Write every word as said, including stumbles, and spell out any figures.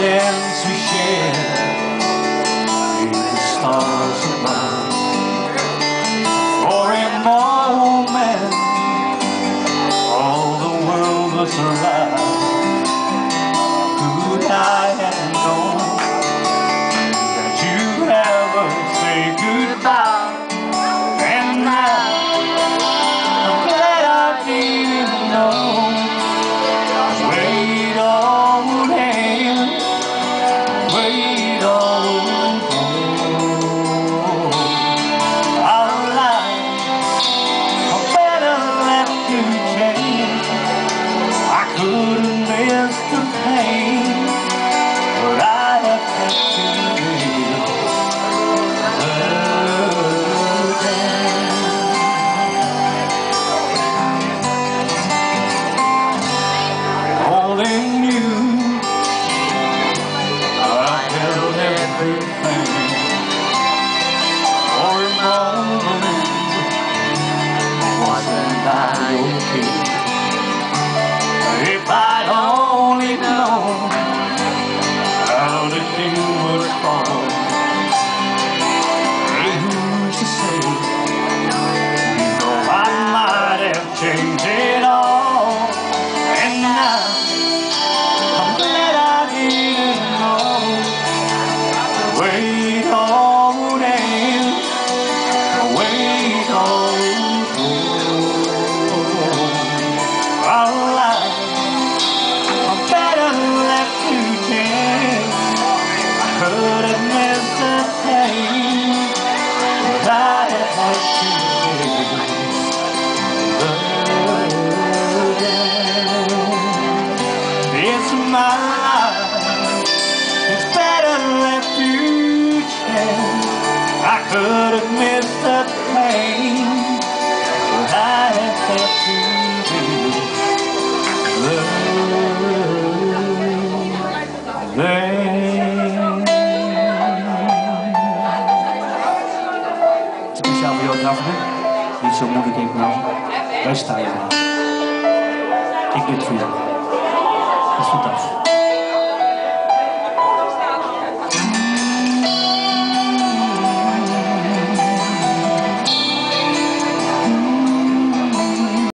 dance we shared beneath the stars above. For a moment, all the world was alive. Could I have known that you'd ever say goodbye? And now I'm glad I didn't know. Wait on him, wait on home. Our lives are better left to change. I couldn't miss the pain, but I have had to live the day. Holding you, I held everything. For a moment, wasn't I okay? If I'd only known how the dew would fall, and who's to say, you know I might have changed it all. And now I'm glad I didn't know. Wait on him, wait on home. Our lives are better left to change. I could have missed the pain, but I have had to live the day. It's my life, it's better left to change. I could have missed the pain, but I have had to live the day. Speciaal voor jou, Daphne. Niet zo moeilijk in nou. Wij staan je. Ik doe het voor jou. Dat is fantastisch.